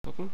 drücken.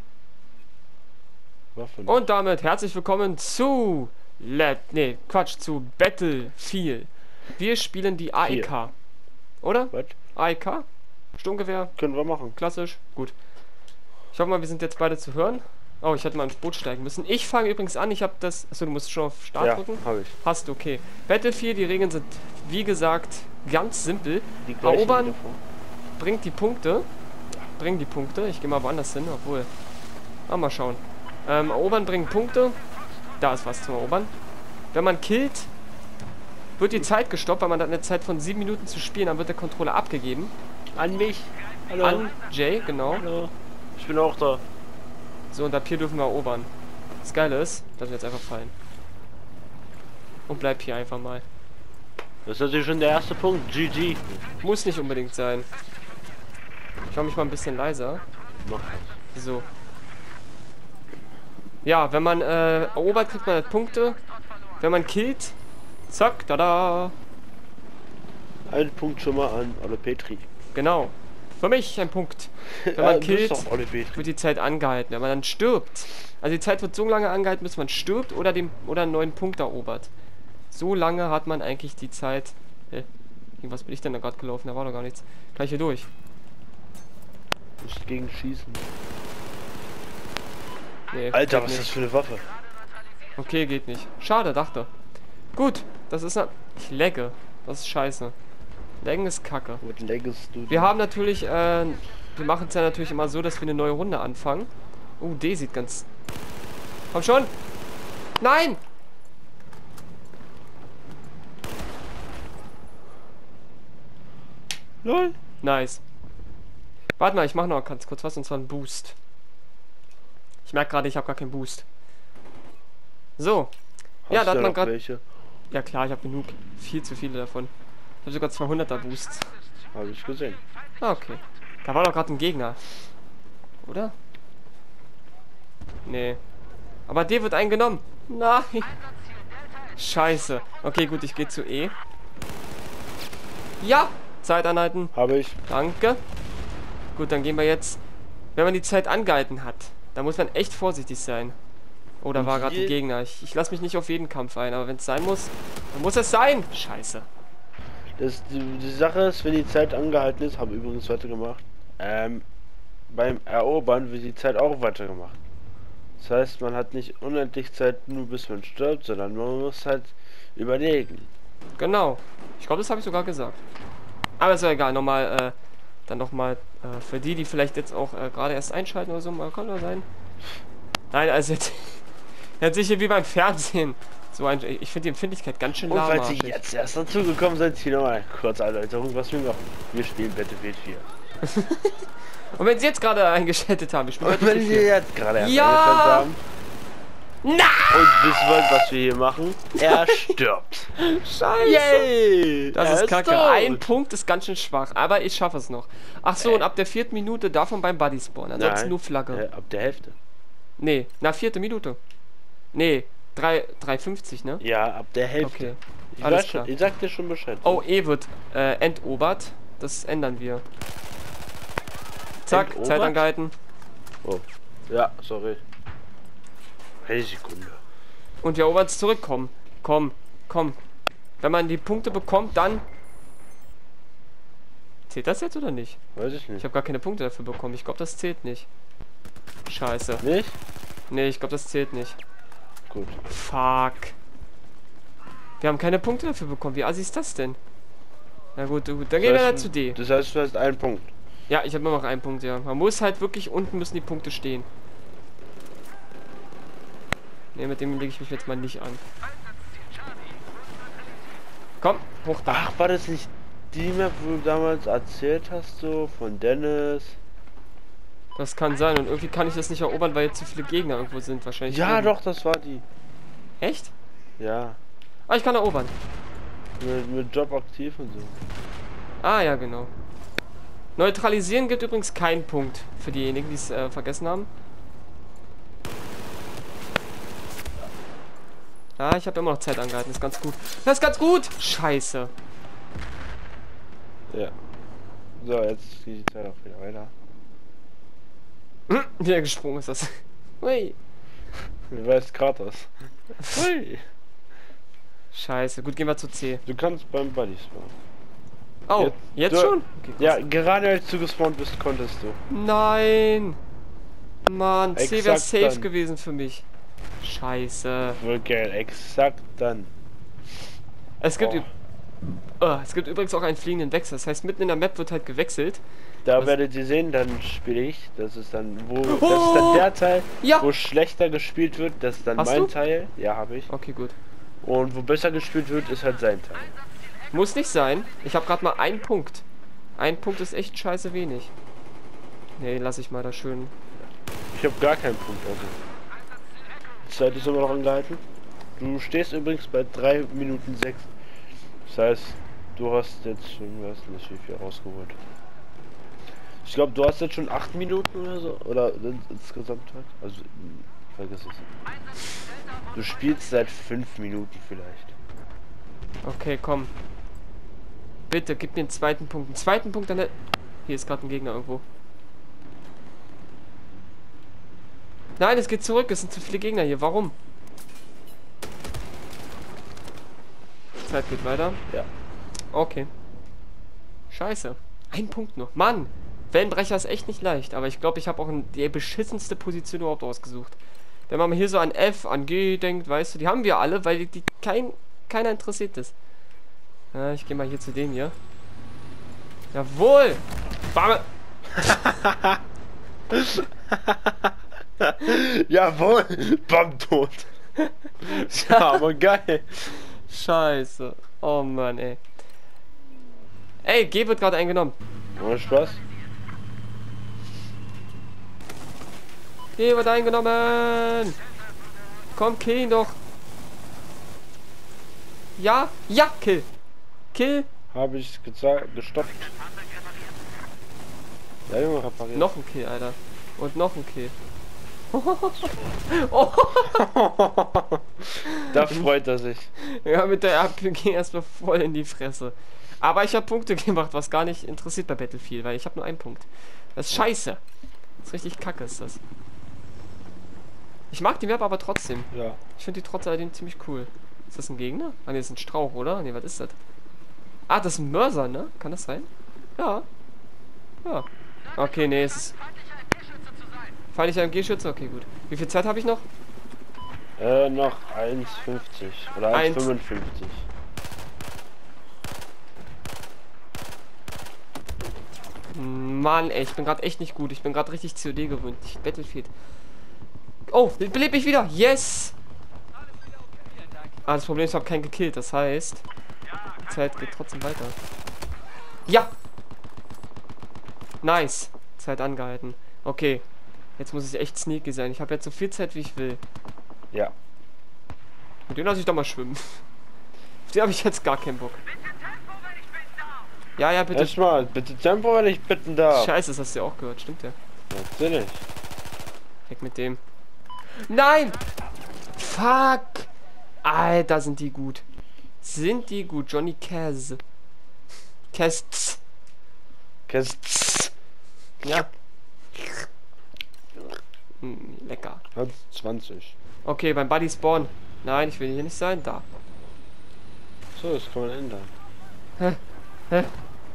Waffen. Und damit herzlich willkommen zu zu Battlefield. Wir spielen die AEK. Oder? Was? AEK? Sturmgewehr? Können wir machen. Klassisch? Gut. Ich hoffe mal, wir sind jetzt beide zu hören. Oh, ich hätte mal ins Boot steigen müssen. Ich fange übrigens an, ich habe das... Achso, du musst schon auf Start drücken? Ja, habe ich. Hast du, okay. Battlefield, die Regeln sind, wie gesagt, ganz simpel. Die gleichen Erobern wie davor. bringt die Punkte. Bringen die Punkte. Ich gehe mal woanders hin, obwohl... mal schauen. Erobern bringt Punkte. Da ist was zum Erobern. Wenn man killt, wird die Zeit gestoppt, weil man hat eine Zeit von 7 Minuten zu spielen, dann wird der Controller abgegeben. An mich. Hallo. An Jay, genau. Hallo. Ich bin auch da. So, und ab hier dürfen wir erobern. Das Geile ist, dass wir jetzt einfach fallen. Und bleib hier einfach mal. Das ist natürlich schon der erste Punkt. GG. Muss nicht unbedingt sein. Ich mache mich mal ein bisschen leiser. Mach das. So. Ja, wenn man erobert, kriegt man halt Punkte. Wenn man killt, zack, tada. Ein Punkt schon mal an Olle Petri. Genau. Für mich ein Punkt. Wenn man killt, doch Olle Petri. wird die Zeit angehalten. Wenn man dann stirbt, also die Zeit wird so lange angehalten, bis man stirbt oder einen neuen Punkt erobert. So lange hat man eigentlich die Zeit. Was bin ich denn da gerade gelaufen? Da war doch gar nichts. Gleich hier durch. Nicht gegen schießen. Nee, Alter, geht was ist nicht. das für eine Waffe? Okay, geht nicht. Schade, dachte. Gut, das ist ich lagge. Das ist scheiße. Laggen ist kacke. Was leggest du? Wir haben natürlich, wir machen es ja natürlich immer so, dass wir eine neue Runde anfangen. D sieht ganz... Komm schon! Nein! LOL. Nice. Warte mal, ich mache noch ganz kurz was, und zwar einen Boost. Ich merke gerade, ich habe gar keinen Boost. So. Hast Ja, da du hat man noch gerade... welche? Ja klar, ich habe genug. Viel zu viele davon. Ich habe sogar 200er Boosts. Habe ich gesehen. Ah, okay. Da war doch gerade ein Gegner. Oder? Nee. Aber der wird eingenommen. Nein. Scheiße. Okay, gut, ich gehe zu E. Ja! Zeit anhalten. Habe ich. Danke. Gut, dann gehen wir jetzt... Wenn man die Zeit angehalten hat, dann muss man echt vorsichtig sein. Oh, da war gerade ein Gegner. Ich lasse mich nicht auf jeden Kampf ein, aber wenn es sein muss, dann muss es sein. Scheiße. Die Sache ist, wenn die Zeit angehalten ist, haben wir übrigens weitergemacht. Beim Erobern wird die Zeit auch weitergemacht. Das heißt, man hat nicht unendlich Zeit, nur bis man stirbt, sondern man muss halt überlegen. Genau. Ich glaube, das habe ich sogar gesagt. Aber ist ja egal. Nochmal, dann nochmal für die vielleicht jetzt auch gerade erst einschalten oder so. Mal kann das sein. Nein, also jetzt sicher wie beim Fernsehen. So ich finde die Empfindlichkeit ganz schön Und falls lahmarschig. Sie jetzt erst dazu gekommen sind, hier nochmal kurz Erläuterung, was wir machen. Wir spielen Battlefield 4. Und wenn Sie jetzt gerade eingeschaltet haben, wir spielen Und wenn Battlefield Sie 4. jetzt gerade erst Ja! eingeschaltet haben Nein! und wissen wollt, was wir hier machen, er stirbt. Scheiße! Yay! Das Er ist kacke. tot. Ein Punkt ist ganz schön schwach, aber ich schaffe es noch. Ach so, und ab der 4. Minute davon beim Buddy Spawn. Ansonsten Nein. nur Flagge. Ab der Hälfte. Nee, na 4. Minute. Nee, 3,50, ne? Ja, ab der Hälfte. Okay. Ich Alles weiß klar. schon, ich sag dir schon Bescheid. Oh, E wird entobert. Das ändern wir. Zack, Entobert? Zeit angehalten. Oh. Ja, sorry. Eine Sekunde. Und wir erobern es zurückkommen. Komm, komm. Wenn man die Punkte bekommt, dann... Zählt das jetzt oder nicht? Weiß ich Ich nicht. habe gar keine Punkte dafür bekommen. Ich glaube, das zählt nicht. Scheiße. Nicht? Nee, ich glaube, das zählt nicht. Gut. Fuck. Wir haben keine Punkte dafür bekommen. Wie assi ist das denn? Na gut, gut. Dann gehen wir da zu D. Das heißt, du hast einen Punkt. Ja, ich habe nur noch einen Punkt, ja. Man muss halt wirklich, unten müssen die Punkte stehen. Ne, mit dem lege ich mich jetzt mal nicht an. Komm, hoch da. Ach, war das nicht die Map, wo du damals erzählt hast, so von Dennis? Das kann sein. Und irgendwie kann ich das nicht erobern, weil jetzt zu viele Gegner irgendwo sind. Wahrscheinlich. Ja, oben. doch, das war die. Echt? Ja. Ah, ich kann erobern. Mit Job aktiv und so. Ah, ja, genau. Neutralisieren gibt übrigens keinen Punkt für diejenigen, die es vergessen haben. Ah, ich habe immer noch Zeit angehalten. Das ist ganz gut. Das ist ganz gut! Scheiße. Ja. So, jetzt geht die Zeit auch wieder weiter. Wie er gesprungen ist das. Hui. Du weißt Kratos. Hui. Scheiße. Gut, gehen wir zu C. Du kannst beim Buddy spawnen. Oh, jetzt du, schon? Okay, ja, gerade als du gespawnt bist, konntest du. Nein. Mann, C wäre Exakt safe dann. gewesen für mich. Scheiße. Wirklich, exakt dann. Es gibt, Oh. es gibt übrigens auch einen fliegenden Wechsel. Das heißt, mitten in der Map wird halt gewechselt. Da Was? werdet ihr sehen, dann spiele ich. Das ist dann Oh! das ist dann der Teil, Ja. wo schlechter gespielt wird. Das ist dann Hast mein du? Teil. Ja, habe ich. Okay, gut. Und wo besser gespielt wird, ist halt sein Teil. Muss nicht sein. Ich habe gerade mal einen Punkt. Ein Punkt ist echt scheiße wenig. Nee, lass ich mal da schön. Ich habe gar keinen Punkt. Also. Die Zeit ist immer noch angehalten. Du stehst übrigens bei 3 Minuten 6. Das heißt, du hast jetzt schon, weiß nicht wie viel rausgeholt. Ich glaube, du hast jetzt schon 8 Minuten oder so. Oder insgesamt halt. Also, vergiss es. Du spielst seit 5 Minuten vielleicht. Okay, komm. Bitte, gib mir einen zweiten Punkt. Einen zweiten Punkt an der... Hier ist gerade ein Gegner irgendwo. Nein, es geht zurück. Es sind zu viele Gegner hier. Warum? Zeit geht weiter. Ja. Okay. Scheiße. Ein Punkt noch. Mann! Wellenbrecher ist echt nicht leicht, aber ich glaube, ich habe auch die beschissenste Position überhaupt ausgesucht. Wenn man hier so an F, an G denkt, weißt du, die haben wir alle, weil die keiner interessiert ist. Ja, ich gehe mal hier zu dem hier. Jawohl! Bam! Jawohl! Bam, tot! Ja, aber geil! Scheiße. Oh Mann, ey. Ey, G wird gerade eingenommen. Ohne Spaß? G wird eingenommen! Komm, kill ihn doch! Ja? Ja! Kill! Kill! Habe ich gestoppt. Ja, Junge, repariert. Noch ein Kill, Alter. Und noch ein Kill. Oh. Da freut er sich. Ja, mit der RPG erstmal voll in die Fresse. Aber ich habe Punkte gemacht, was gar nicht interessiert bei Battlefield, weil ich habe nur einen Punkt. Das ist scheiße. Das ist richtig kacke, ist das. Ich mag die Map aber trotzdem. Ja. Ich finde die trotz alledem ziemlich cool. Ist das ein Gegner? Ah, ne, das ist ein Strauch, oder? Ne, was ist das? Ah, das ist ein Mörser, ne? Kann das sein? Ja. Ja. Okay, ne, es ist... Feindlicher MG-Schütze? Okay, gut. Wie viel Zeit habe ich noch? Noch 1,50 oder 1,55. Mann, ey, ich bin gerade echt nicht gut. Ich bin gerade richtig COD gewöhnt. Ich Battlefield. Oh, beleb mich wieder. Yes! Ah, das Problem ist, ich habe keinen gekillt. Das heißt, die Zeit geht trotzdem weiter. Ja! Nice. Zeit angehalten. Okay. Jetzt muss es echt sneaky sein. Ich habe jetzt so viel Zeit, wie ich will. Ja. Mit denen lasse ich doch mal schwimmen. Auf die habe ich jetzt gar keinen Bock. Ja, ja, bitte. Erstmal, bitte Tempo, wenn ich bitten darf. Scheiße, das hast du ja auch gehört. Stimmt ja. Natürlich. Weg mit dem. Nein! Fuck! Alter, sind die gut. Sind die gut. Johnny Cass. Cass. Kennst Ja. Lecker. hat 20. Okay, beim Buddy Spawn. Nein, ich will hier nicht sein. Da. So, das kann man ändern. Hä?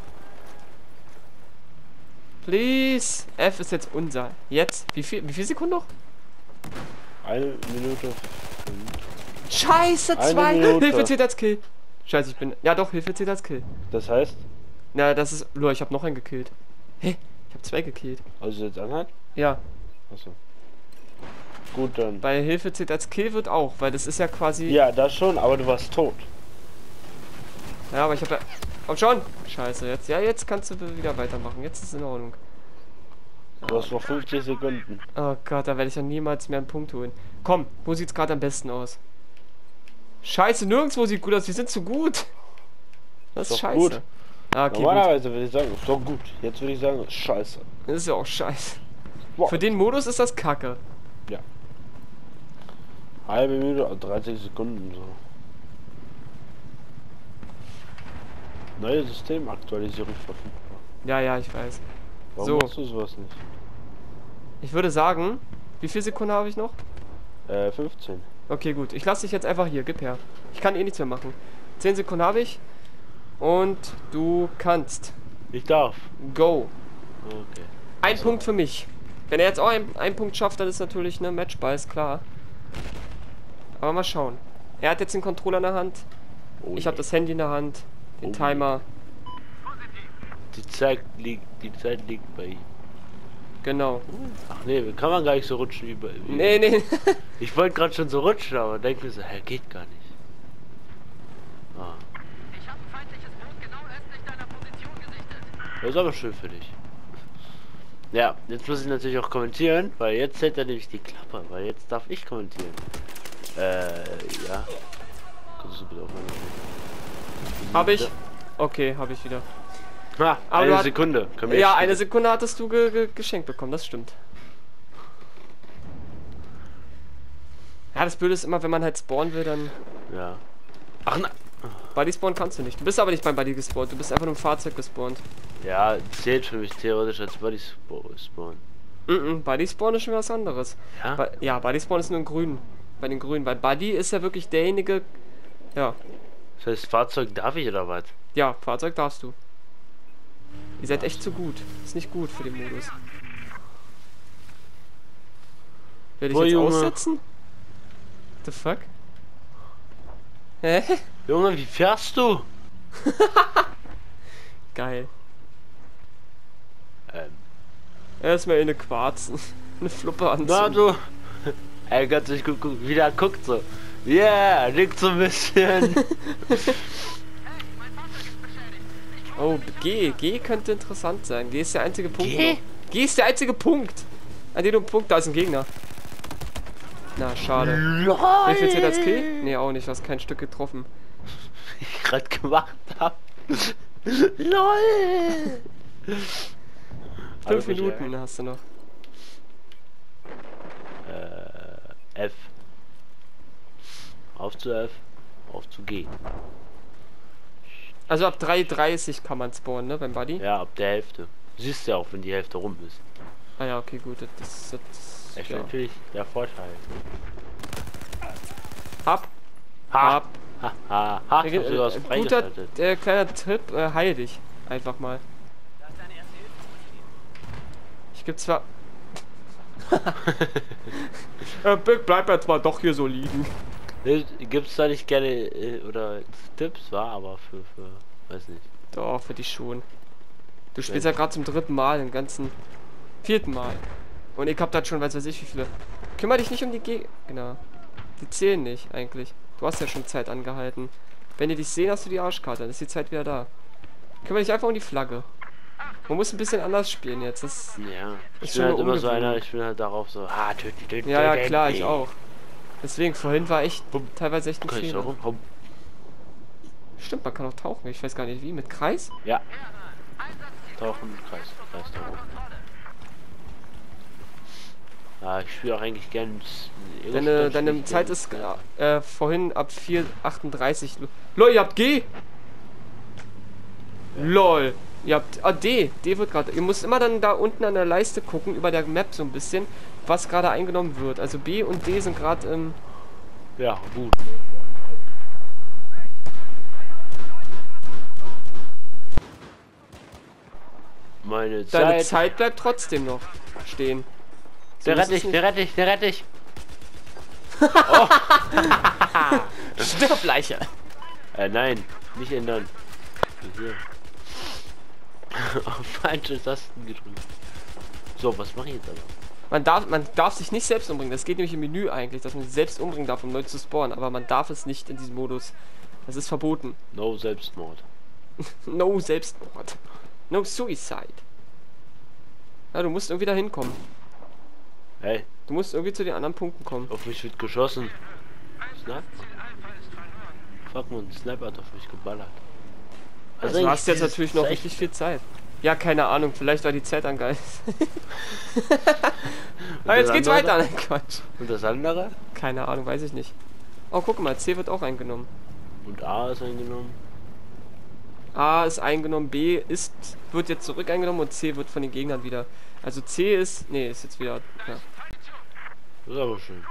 Please. F ist jetzt unser. Jetzt. Wie viel Sekunden noch? 1 Minute. Scheiße, Eine 2. Minute. Hilfe zählt als Kill. Scheiße, ich bin... Ja doch, Hilfe zählt als Kill. Das heißt, Na, das ist... Lol, ich habe noch einen gekillt. Hä? Ich habe 2 gekillt. also jetzt anhalten? Ja. Achso. Gut, dann. Bei Hilfe zählt als Kill wird auch, weil das ist ja quasi... Ja, das schon, aber du warst tot. Ja, aber ich habe ja... Komm schon! Scheiße, jetzt... Ja, jetzt kannst du wieder weitermachen. Jetzt ist es in Ordnung. Du hast noch 50 Sekunden. Oh Gott, da werde ich ja niemals mehr einen Punkt holen. Komm, wo sieht's gerade am besten aus? Scheiße, nirgendwo sieht gut aus. Wir sind zu gut. Das ist Ist doch scheiße. gut. Ah, okay, gut. Normalerweise würde ich sagen, ist doch gut. Jetzt würde ich sagen, ist scheiße. Das ist ja auch scheiße. Boah. Für den Modus ist das kacke. Ja. Halbe Minute, 30 Sekunden so. Neue Systemaktualisierung verfügbar. Ja, ja, ich weiß. Warum So. machst du sowas nicht? Ich würde sagen, wie viele Sekunden habe ich noch? 15. Okay, gut. Ich lasse dich jetzt einfach hier. Gib her. Ich kann eh nichts mehr machen. 10 Sekunden habe ich. Und du kannst. Ich darf. Go. Okay. Ein Punkt für mich. Wenn er jetzt auch einen Punkt schafft, dann ist natürlich eine Matchball, ist klar. Aber mal schauen. Er hat jetzt den Controller in der Hand. Oh Ich habe das Handy in der Hand. Den Oh Timer. Die Zeit liegt bei ihm. Genau. Ach nee, kann man gar nicht so rutschen wie bei ihm. Nee. Ich wollte gerade schon so rutschen, aber denke mir so, hä, geht gar nicht. Ah. Ich habe ein feindliches Boot genau östlich deiner Position gesichtet. Das ist aber schön für dich. Ja, jetzt muss ich natürlich auch kommentieren, weil jetzt hält er nämlich die Klappe, weil jetzt darf ich kommentieren. Ja. Kannst du bitte aufhören? Hab ich. Okay, habe ich wieder. Ah, Aber eine du Sekunde. Komm Ja, jetzt. eine Sekunde hattest du geschenkt bekommen, das stimmt. Ja, das Blöde ist immer, wenn man halt spawnen will, dann... Ja. Ach na. Buddy spawnen kannst du nicht. Du bist aber nicht beim Buddy gespawnt, du bist einfach nur im Fahrzeug gespawnt. Ja, zählt für mich theoretisch als Body Spawn. Buddy Spawn ist schon was anderes. Ja? Ja, Buddy Spawn ist nur in Grün. Bei den Grünen. Weil Buddy ist ja wirklich derjenige. Ja. Das heißt, Fahrzeug darf ich oder was? Ja, Fahrzeug darfst du. Ihr seid echt zu gut. Ist nicht gut für den Modus. Werde ich Boah, jetzt Junge. aussetzen? The fuck? Hä? Junge, wie fährst du? Geil. Erstmal in eine Quarzen. Eine Fluppe anziehen. Na du. Ey, ganz sich gut, wie der guckt so. Yeah, nickt so ein bisschen. Oh, G könnte interessant sein. G ist der einzige Punkt. G? noch. G ist der einzige Punkt. An dem du einen Punkt, da ist ein Gegner. Na, schade. Wie viel zählt als Kill? Nee, auch nicht. Du hast kein Stück getroffen. Ich gerade gemacht hab. LOL! 5 Minuten hast du noch. F. Auf zu F. Auf zu G. Also ab 3:30 kann man spawnen, ne, beim Buddy? Ja, ab der Hälfte. Siehst du ja auch, wenn die Hälfte rum ist. Ah ja, okay, gut. Das Das ist ja. natürlich der Vorteil. Hab. Ha! Hab. Ha! Ha! Ha! Ich hab sogar was Guter freigeschaltet. kleiner Tipp, heil dich. Einfach mal. Ich geb zwar... Big, bleib jetzt mal doch hier so liegen. Gibt's da nicht gerne oder Tipps, war, aber für weiß nicht. Doch, für dich schon. Du spielst ja gerade zum 3. Mal, im ganzen 4. Mal. Und ich hab das schon, weiß ich wie viele. Kümmere dich nicht um die Gegner. Die zählen nicht, eigentlich. Du hast ja schon Zeit angehalten. Wenn die dich sehen, hast du die Arschkarte, dann ist die Zeit wieder da. Kümmere dich einfach um die Flagge. Man muss ein bisschen anders spielen jetzt. Das Ja. Ich ist bin schon halt immer so ungewöhnlich. einer, ich bin halt darauf so, töten. Ja, ja, klar, ich auch. Deswegen, vorhin war echt teilweise echt ein Kann ich so Fehler. rum? Stimmt, man kann auch tauchen. Ich weiß gar nicht wie. Mit Kreis? Ja. Tauchen, Kreis tauchen. Ja, ich spiele auch eigentlich gern. Deine Zeit ist vorhin ab 4:38. LOL, ihr habt G! LOL. Ihr habt... Ah, D. D wird gerade... Ihr müsst immer dann da unten an der Leiste gucken, über der Map so ein bisschen, was gerade eingenommen wird. Also B und D sind gerade im... Ja, gut. Meine Deine Zeit. Zeit bleibt trotzdem noch stehen. So Der muss rette es ich, nicht- der rette ich. Stirb, Leiche! Nein, nicht ändern. Hier. Auf falsche Tasten gedrückt. So, was mache ich jetzt aber? Man darf sich nicht selbst umbringen. Das geht nämlich im Menü eigentlich, dass man sich selbst umbringen darf, um neu zu spawnen. Aber man darf es nicht in diesem Modus. Das ist verboten. No Selbstmord. No Selbstmord. No Suicide. Ja, du musst irgendwie da hinkommen. Hey, Du musst irgendwie zu den anderen Punkten kommen. auf mich wird geschossen. Sniper? Fuck man, Sniper hat auf mich geballert. Also du hast jetzt natürlich noch richtig viel Zeit. Ja, keine Ahnung, vielleicht war die Zeit angehalten. Aber jetzt geht's weiter. Nein, Quatsch. Und das andere? Keine Ahnung, weiß ich nicht. Oh, guck mal, C wird auch eingenommen. Und A ist eingenommen. A ist eingenommen, B wird jetzt zurück eingenommen und C wird von den Gegnern wieder Also C ist... Nee, ist jetzt wieder... Ja. Das ist aber schön.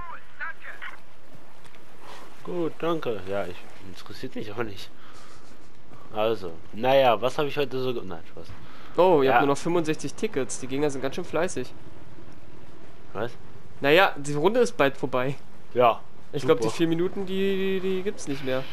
Gut, danke. Ja, interessiert mich auch nicht. Also, naja, was habe ich heute so... Nein, Spaß. Oh, ihr Ja. habt nur noch 65 Tickets. Die Gegner sind ganz schön fleißig. Was? Naja, die Runde ist bald vorbei. Ja. Ich glaube, die super. 4 Minuten, die gibt's nicht mehr.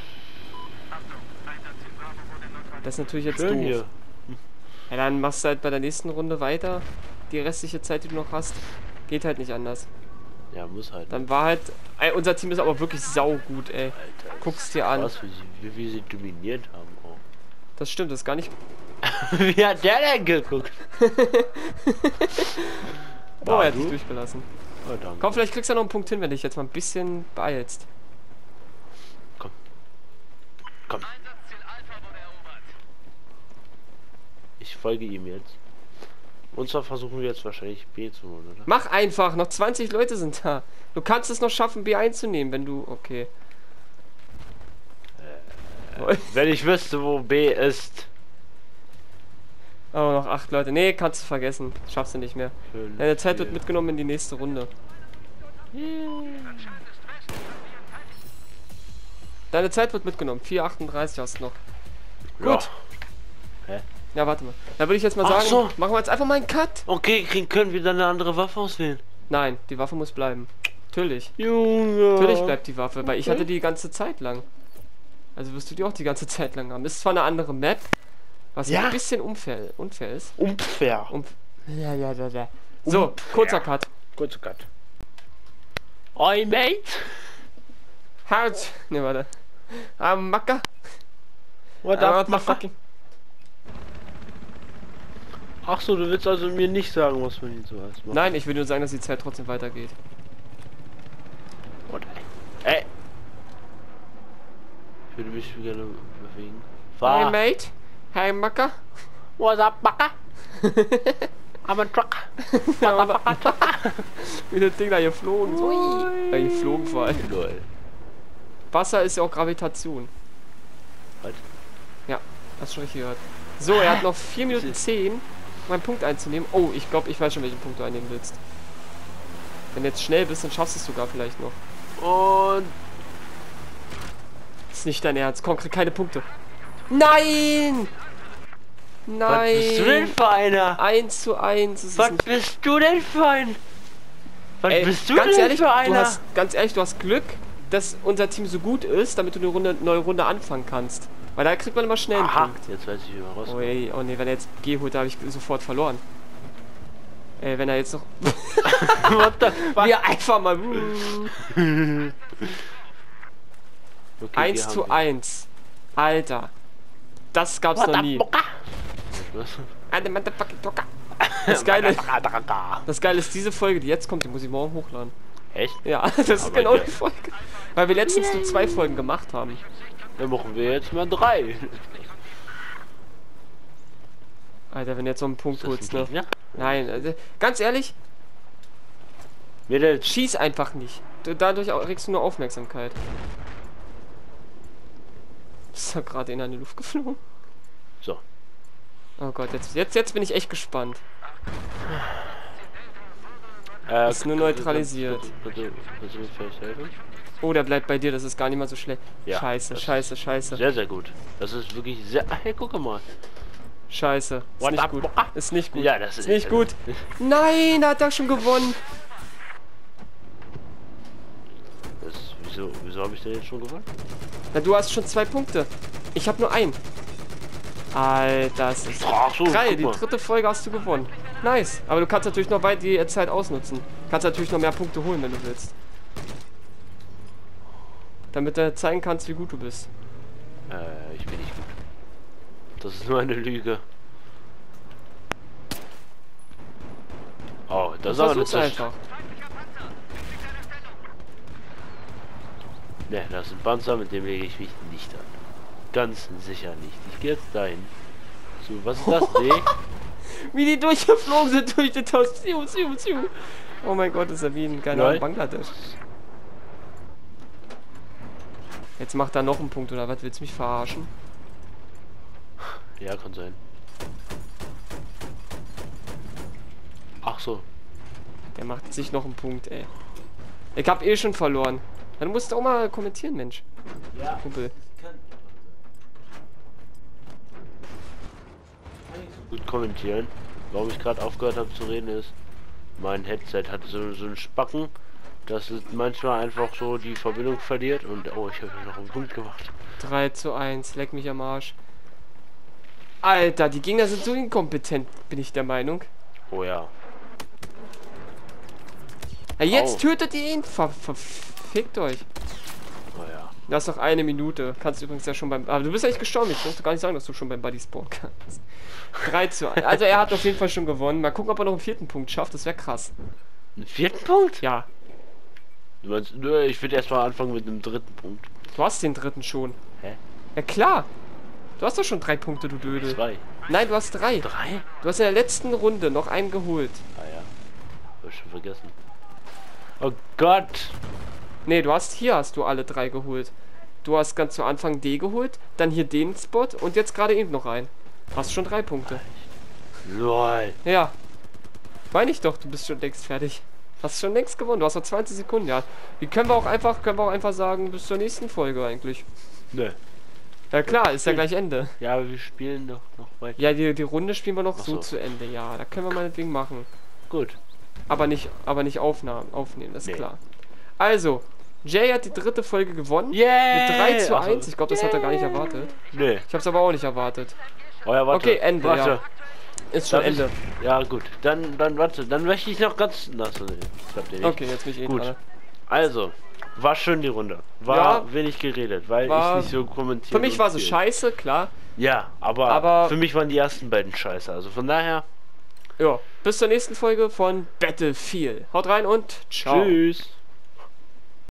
Das ist natürlich jetzt Schön doof. hier. Ja, dann machst du halt bei der nächsten Runde weiter. Die restliche Zeit, die du noch hast. Geht halt nicht anders. Ja, muss halt. Dann war halt... Ey, unser Team ist aber wirklich saugut, ey. Alter, Guck's dir an. was, wie sie dominiert haben. Oh. Das stimmt, das ist gar nicht... Wie hat der denn geguckt? Oh, er hat du? dich durchgelassen. Oh, danke. Komm, vielleicht kriegst du ja noch einen Punkt hin, wenn du dich jetzt mal ein bisschen beeilst. Komm. Einsatzziel Alpha wurde erobert. Ich folge ihm jetzt. Und zwar versuchen wir jetzt wahrscheinlich B zu holen, oder? Mach einfach, noch 20 Leute sind da. Du kannst es noch schaffen, B einzunehmen, wenn du... Okay. Wenn ich wüsste, wo B ist. Oh, noch 8 Leute. Nee, kannst du vergessen. Schaffst du nicht mehr. Fünf, Deine Zeit wird vier. mitgenommen in die nächste Runde. Deine Zeit wird mitgenommen. 4,38 hast du noch. Gut. Ja. Ja, warte mal. Da würde ich jetzt mal Ach sagen, so. machen wir jetzt einfach mal einen Cut. Okay, können wir dann eine andere Waffe auswählen? Nein, die Waffe muss bleiben. Natürlich. Junge. Natürlich bleibt die Waffe, weil ich Okay. hatte die ganze Zeit lang. Also wirst du die auch die ganze Zeit lang haben. Ist zwar eine andere Map, was Ja. ein bisschen unfair ist. Unfair. Ja. So, kurzer Cut. Kurzer Cut. Oi, mate. Hart. Ne, warte. Macker. What up, Motherfucking? Ach so, du willst also mir nicht sagen, was man hier so alles macht. Nein, ich will nur sagen, dass die Zeit trotzdem weitergeht. What? Ey. Ich würde mich gerne bewegen. Hey, Fahr. Mate. Hey, Macker. What's up, Macker? I'm a trucker. Wie das Ding da geflogen. So, ja, geflogen vor allem. Lol. Wasser ist ja auch Gravitation. Was? Ja, hast schon richtig gehört. So, er hat noch 4 Minuten 10, um einen Punkt einzunehmen. Oh, ich glaube, ich weiß schon, welchen Punkt du einnehmen willst. Wenn du jetzt schnell bist, dann schaffst du es sogar vielleicht noch. Und... Das ist nicht dein Ernst. Komm, krieg keine Punkte. Nein! Nein! Was bist du denn für einer? 1:1. Was bist du denn für ein... Was Ey, bist du ganz denn ehrlich, für einer? du hast Glück, dass unser Team so gut ist, damit du eine neue Runde anfangen kannst. Weil da kriegt man immer schnell einen Aha, Punkt. jetzt weiß ich, wie man Oh, rauskommt. ey, oh nee, wenn er jetzt G holt, da habe ich sofort verloren. Ey, wenn er jetzt noch... What the fuck? Wir einfach mal... Okay, 1:1. Alter. Das gab's noch nie. Alter, motherfucking Docker. Das Geile ist, diese Folge, die jetzt kommt, die muss ich morgen hochladen. Echt? Ja, das ist Aber genau ja. die Folge. Weil wir letztens nur 2 Folgen gemacht haben. Dann machen wir jetzt mal 3. Alter, wenn du jetzt so einen Punkt holst, ne? Ja. Nein, also, ganz ehrlich, Mir der schieß einfach nicht. Dadurch regst du nur Aufmerksamkeit. Ist da gerade in eine Luft geflogen? So. Oh Gott, jetzt bin ich echt gespannt. Ist nur neutralisiert. Kannst du mir vielleicht helfen? Oh, der bleibt bei dir, das ist gar nicht mal so schlecht. Ja, Scheiße, das scheiße, scheiße. Sehr, sehr gut. Das ist wirklich sehr... Ach, hey, guck mal. Scheiße. Ist What nicht up, gut. boah? Ist nicht gut. Ja, das ist nicht gut. Nein, da hat er schon gewonnen. Wieso habe ich denn jetzt schon gewonnen? Na, du hast schon 2 Punkte. Ich habe nur einen. Alter, das ist Ach so, geil. guck Die mal. 3. Folge hast du gewonnen. Nice. Aber du kannst natürlich noch weit die Zeit ausnutzen. Kannst natürlich noch mehr Punkte holen, wenn du willst. Damit du zeigen kannst, wie gut du bist. Ich bin nicht gut. Das ist nur eine Lüge. Oh, das ist aber eine Versuch's Zerst- einfach. Ne, das ist ein Panzer, mit dem lege ich mich nicht an. Ganz sicher nicht. Ich gehe jetzt dahin. So, was ist das? Nee. Wie die durchgeflogen sind durch den Haus. Oh mein Gott, ist er wie in Nein. Bangladesch. Jetzt macht er noch einen Punkt, oder was? Willst du mich verarschen? Ja, kann sein. Ach so. Der macht sich noch einen Punkt, ey. Ich hab eh schon verloren. Dann musst du auch mal kommentieren, Mensch. Ja. Kumpel. Gut kommentieren. Warum ich gerade aufgehört habe zu reden ist, mein Headset hat so einen Spacken, dass es manchmal einfach so die Verbindung verliert und oh, ich habe noch einen Punkt gemacht. 3:1, leck mich am Arsch. Alter, die Gegner sind so inkompetent, bin ich der Meinung. Oh ja. Ja, jetzt Au. tötet ihr ihn. Verfickt euch. Oh ja. Du hast noch 1 Minute. Kannst übrigens ja schon beim... Aber du bist eigentlich gestorben. Ich muss gar nicht sagen, dass du schon beim Buddy Spawn kannst. 3:1. Also er hat auf jeden Fall schon gewonnen. Mal gucken, ob er noch einen 4. Punkt schafft. Das wäre krass. Einen 4. Punkt? Ja. Du meinst, nö, ich würde erstmal anfangen mit einem 3. Punkt. Du hast den 3. schon. Hä? Ja klar. Du hast doch schon 3 Punkte, du Dödel. 2. Nein, du hast 3. 3? Du hast in der letzten Runde noch einen geholt. Ah ja. Hab ich schon vergessen. Oh Gott! Nee, hier hast du alle 3 geholt. Du hast ganz zu Anfang D geholt, dann hier den Spot und jetzt gerade eben noch einen. Hast schon 3 Punkte. LOL. Ja. Meine ich doch, du bist schon längst fertig. Hast schon längst gewonnen, du hast noch 20 Sekunden, ja. Wie können wir auch einfach sagen, bis zur nächsten Folge eigentlich. Nö. Ja klar, ist ja gleich Ende. Ja, aber wir spielen doch noch weiter. Ja, die Runde spielen wir noch Ach so so. zu Ende, ja. Da können wir meinetwegen machen. Gut. Aber nicht aufnehmen, das ist Nee. klar. Also, Jay hat die 3. Folge gewonnen. Yay! Mit 3:1. Also, Ich glaube, das hat er gar nicht erwartet. nö. Ich habe es aber auch nicht erwartet. Oh ja, warte. Okay, Ende, Warte. ja. Ist schon Darf Ende. Ich? Ja, gut. Dann warte. Dann möchte ich noch ganz... Achso, nee. Das habt ihr nicht. Okay, jetzt bin ich eh Gut. dran. Also, war schön die Runde. War Ja. wenig geredet, weil War- ich nicht so kommentiert. Für mich war sie scheiße, klar. Ja, aber für mich waren die ersten beiden scheiße. Also von daher, Ja, bis zur nächsten Folge von Battlefield. Haut rein und ciao. tschüss.